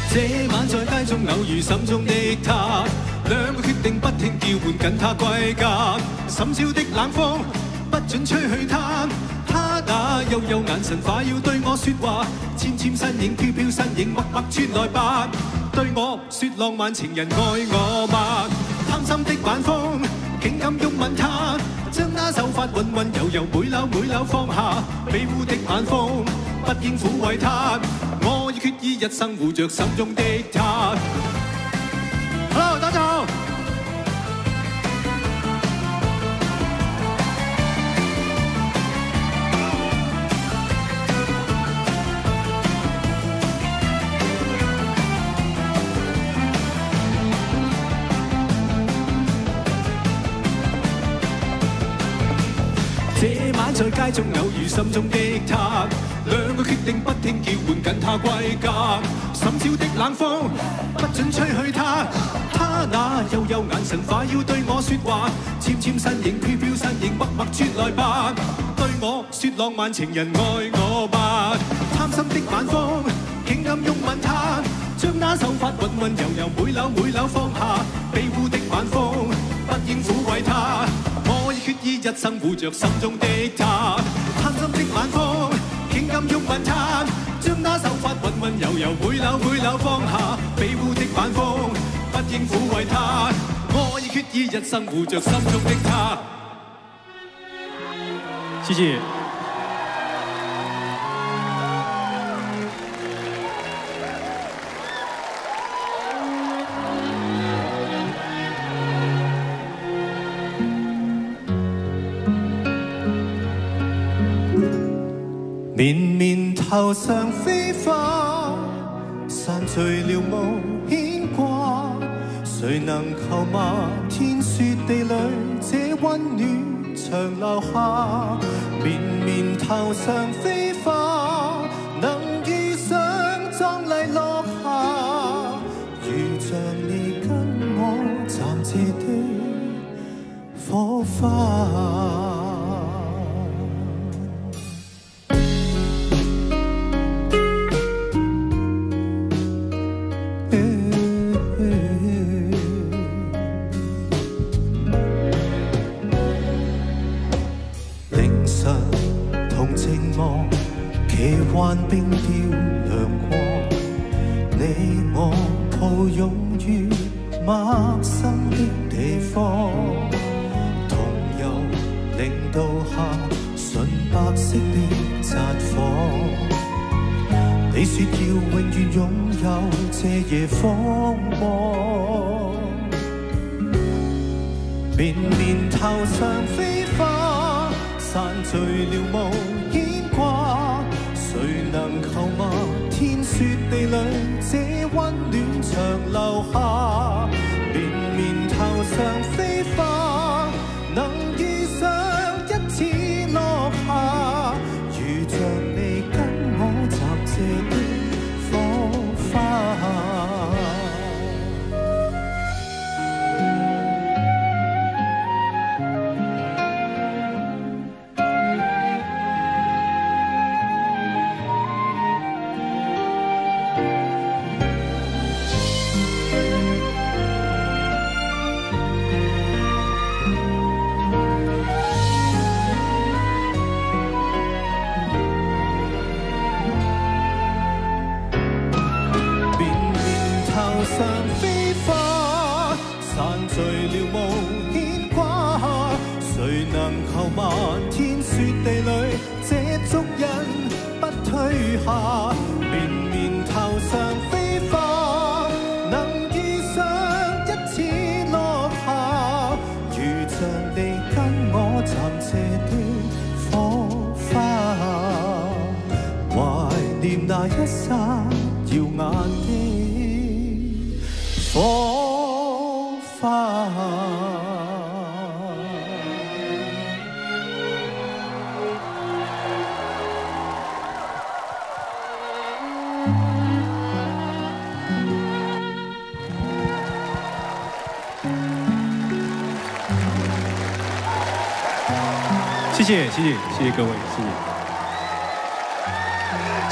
這晚在街中偶遇心中的他，兩個決定不聽叫喚跟他歸家。深宵的冷風不准吹去他，他那幽幽眼神快要對我說話，纖纖身影飄飄身影默默傳來吧，對我說浪漫情人愛我嗎？貪心的晚風竟敢擁吻他，將那手法溫溫柔柔每縷每縷放下，庇護的晚風不應撫慰他，我已決意一生護着心中的他。Hello， 大家好。這晚在街中偶遇心中的他，兩個決定不聽叫喚跟他歸家。深宵的冷風不准吹去他，他那幽幽眼神快要對我說話，纖纖身影飄飄身影默默傳來吧，對我說浪漫情人愛我吧。貪心的晚風竟敢擁吻他，將那手法溫溫柔柔每縷每縷放下，庇護的晚風不應撫慰他，我已決意一生護着心中的他。貪心的晚風竟敢擁吻他，將那手法溫溫柔柔每縷每縷放下，庇護的晚風不應撫慰他，我已決意一生護着心中的他。謝謝。綿綿頭上飛花，散聚了無牽掛。誰能求嗎？天雪地裏，這溫暖長留下。綿綿頭上飛花，能遇上壯麗落霞。如像你跟我暫借的火花。奇幻冰雕亮光，你我抱擁於陌生的地方，同遊零度下純白色的札幌。你說要永遠擁有這夜風光，綿綿頭上飛花，散聚了無牽掛。誰能求嗎？天雪地裏，這溫暖長留下。綿綿頭上飛花，能遇上一次落霞。如像你跟我暫借的火花。上飛花，散聚了無牽掛。誰能求嗎？天雪地裏，這足印不退下。綿綿頭上飛花，能遇上一次落霞。如像你跟我暫借的火花，懷念那一剎耀眼的火花。谢谢各位，谢谢。